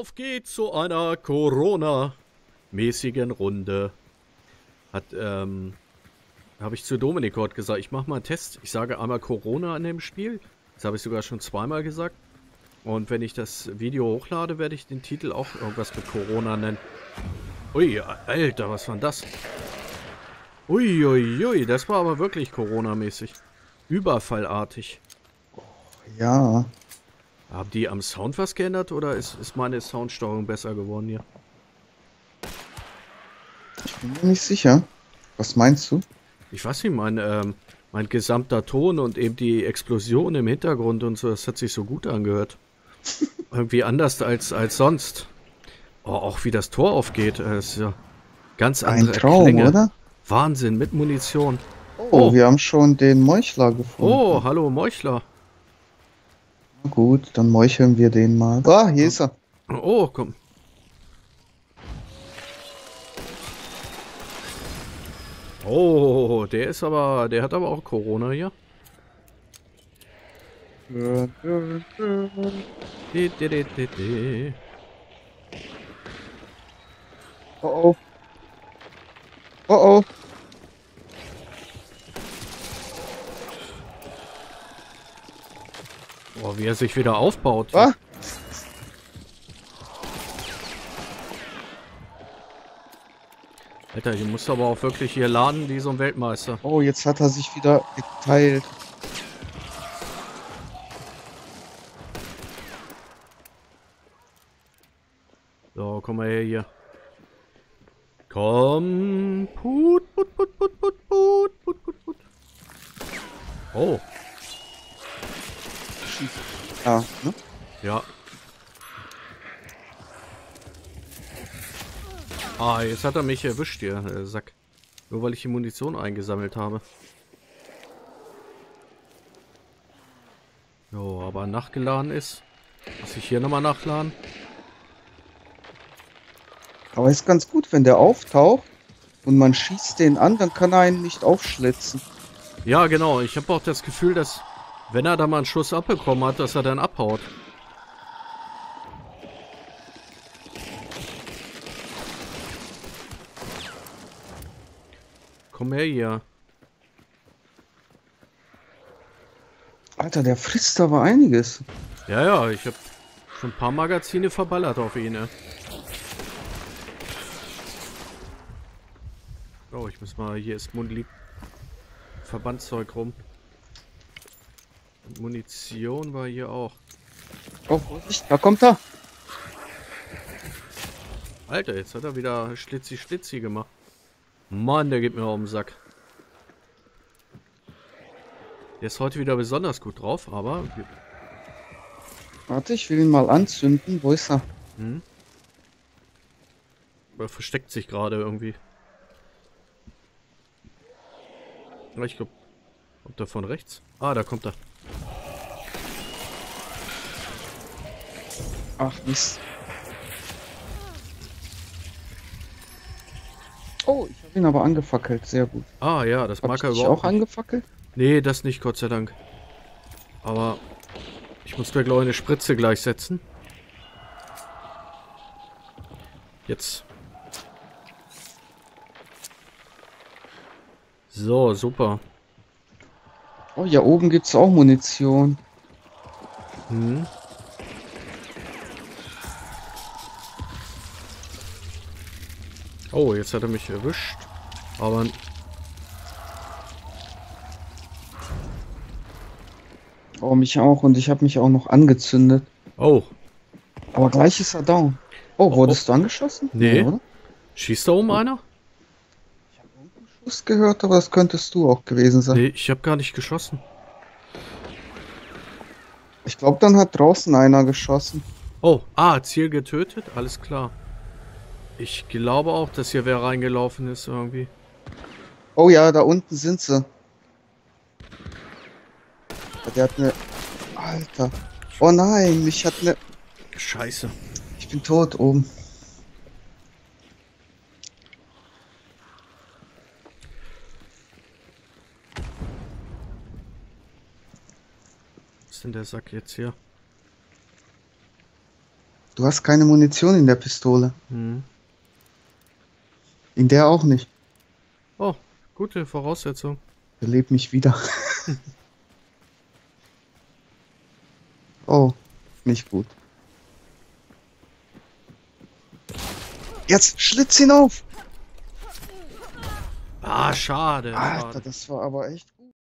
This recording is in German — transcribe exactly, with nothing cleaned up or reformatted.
Auf geht's zu einer Corona-mäßigen Runde. Hat, ähm, habe ich zu Dominik heute gesagt, ich mache mal einen Test. Ich sage einmal Corona an dem Spiel. Das habe ich sogar schon zweimal gesagt. Und wenn ich das Video hochlade, werde ich den Titel auch irgendwas mit Corona nennen. Ui, Alter, was war denn das? Ui, ui, ui, das war aber wirklich Corona-mäßig. Überfallartig. Ja, Haben die am Sound was geändert oder ist, ist meine Soundsteuerung besser geworden hier? ich bin mir nicht sicher. Was meinst du? Ich weiß nicht, mein, ähm, mein gesamter Ton und eben die Explosion im Hintergrund und so, das hat sich so gut angehört. Irgendwie anders als, als sonst. Oh, auch wie das Tor aufgeht, äh, ist ja ganz Ein andere Traum, Klänge. oder? Wahnsinn, mit Munition. Oh, Oh, wir haben schon den Meuchler oh, gefunden. hallo Meuchler. Na gut, dann meucheln wir den mal. Ah, hier ist er. Oh, komm. Oh, der ist aber, der hat aber auch Corona hier. Di, di, di, di, di. Oh oh. Oh oh. Oh, wie er sich wieder aufbaut. Ah, Alter, hier musst du aber auch wirklich hier laden wie so ein Weltmeister. oh, jetzt hat er sich wieder geteilt. So, komm mal her hier. Komm. Put, put, put, put, put, put, put, put, put. Oh, Ja, ne? ja. Ah, jetzt hat er mich erwischt hier, der Sack. Nur weil ich die Munition eingesammelt habe. So, aber nachgeladen ist. Muss ich hier nochmal nachladen? Aber ist ganz gut, wenn der auftaucht und man schießt den an, dann kann er einen nicht aufschlitzen. Ja, genau. Ich habe auch das Gefühl, dass, wenn er da mal einen Schuss abbekommen hat, dass er dann abhaut. Komm her hier. Alter, der frisst aber einiges. Ja, ja, ich habe schon ein paar Magazine verballert auf ihn, ne? Oh, ich muss mal, hier ist Mund liegt Verbandszeug rum. Und Munition war hier auch. Oh, Vorsicht, da kommt er. Alter, jetzt hat er wieder Schlitzi Schlitzi gemacht. Mann, der geht mir auf den Sack. Der ist heute wieder besonders gut drauf, aber... Warte, ich will ihn mal anzünden. Wo ist er? Hm? Er versteckt sich gerade irgendwie. Ja, ich glaube... Kommt er von rechts? Ah, da kommt er. Ach, Mist. Oh, ich habe ihn aber angefackelt. Sehr gut. Ah, ja, das Hab mag ich er dich überhaupt auch nicht. angefackelt? Nee, das nicht, Gott sei Dank. Aber... Ich muss mir, glaube ich, eine Spritze gleich setzen. Jetzt. So, super. Oh, hier oben gibt's auch Munition. Hm. Oh, jetzt hat er mich erwischt. Aber... Oh, mich auch. Und ich habe mich auch noch angezündet. Oh. Aber gleich ist er down. Oh, Oh, wurdest du angeschossen? nee. oder? Schießt da oben einer? Schuss gehört, aber das könntest du auch gewesen sein. Nee, ich habe gar nicht geschossen. Ich glaube, dann hat draußen einer geschossen. Oh, ah, Ziel getötet? Alles klar. Ich glaube auch, dass hier wer reingelaufen ist irgendwie. Oh ja, da unten sind sie. Der hat eine... Alter. Oh nein, mich hat eine... Scheiße. Ich bin tot oben. Was ist denn der Sack jetzt hier? Du hast keine Munition in der Pistole. Hm. In der auch nicht. Oh, gute Voraussetzung. Belebt mich wieder. Oh, nicht gut. Jetzt schlitz ihn auf! Ah, schade. Alter, schade. das war aber echt